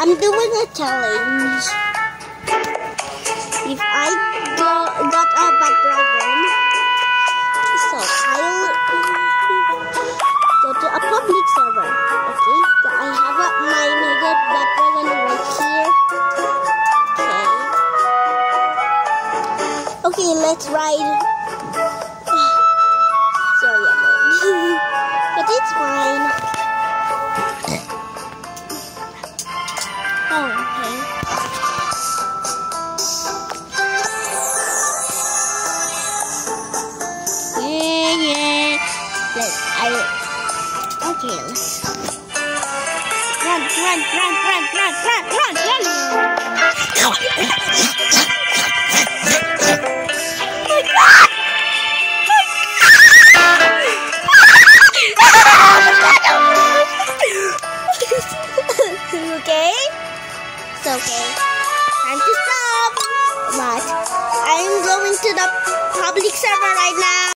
I'm doing a challenge. If I got a bad dragon, so I'll go to a public server. Okay, so I have my mega bad dragon right here. Okay, let's ride. Sorry about but it's fine. Oh, okay. Yeah. Okay, let's run. Okay? It's okay. Time to stop. But I'm going to the public server right now.